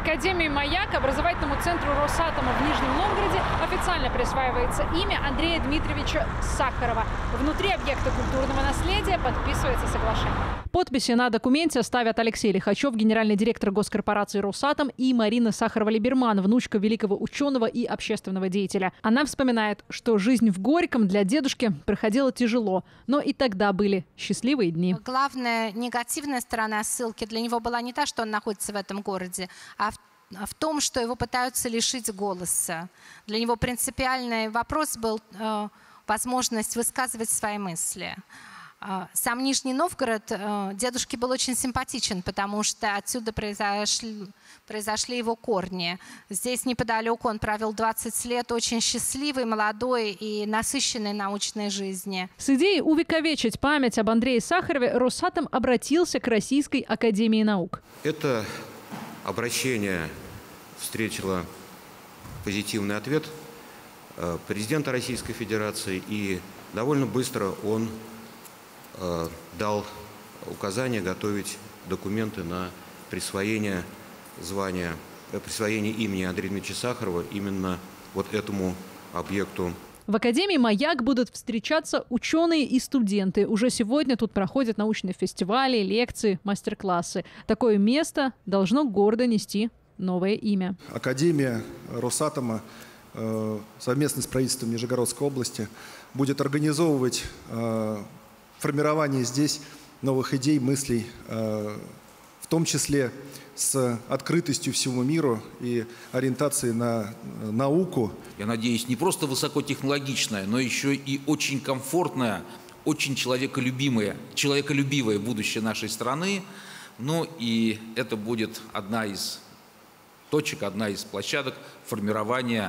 Академии «Маяк», образовательному центру Росатома в Нижнем Новгороде, официально присваивается имя Андрея Дмитриевича Сахарова. Внутри объекта культурного наследия подписывается соглашение. Подписи на документе ставят Алексей Лихачев, генеральный директор госкорпорации «Росатом», и Марина Сахарова-Либерман, внучка великого ученого и общественного деятеля. Она вспоминает, что жизнь в Горьком для дедушки проходила тяжело, но и тогда были счастливые дни. Главная негативная сторона ссылки для него была не та, что он находится в этом городе, а в том, что его пытаются лишить голоса. Для него принципиальный вопрос был возможность высказывать свои мысли. Сам Нижний Новгород дедушке был очень симпатичен, потому что отсюда произошли его корни. Здесь неподалеку он провел 20 лет очень счастливой, молодой и насыщенной научной жизни. С идеей увековечить память об Андрее Сахарове Росатом обратился к Российской академии наук. Это обращение встретило позитивный ответ президента Российской Федерации, и довольно быстро он дал указание готовить документы на присвоение звания, присвоение имени Андрея Дмитриевича Сахарова именно вот этому объекту. В Академии «Маяк» будут встречаться ученые и студенты. Уже сегодня тут проходят научные фестивали, лекции, мастер-классы. Такое место должно гордо нести новое имя. Академия Росатома совместно с правительством Нижегородской области будет организовывать формирование здесь новых идей, мыслей, в том числе с открытостью всему миру и ориентацией на науку. Я надеюсь, не просто высокотехнологичное, но еще и очень комфортное, очень человеколюбивое будущее нашей страны. Ну и это будет одна из точек, одна из площадок формирования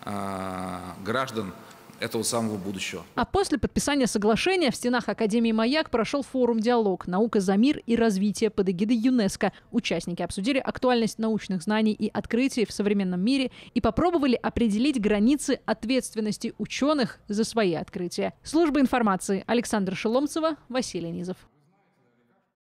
граждан этого самого будущего. А после подписания соглашения в стенах Академии «Маяк» прошел форум «Диалог. Наука за мир и развитие» под эгидой ЮНЕСКО. Участники обсудили актуальность научных знаний и открытий в современном мире и попробовали определить границы ответственности ученых за свои открытия. Служба информации. Александра Шеломцева, Василий Низов.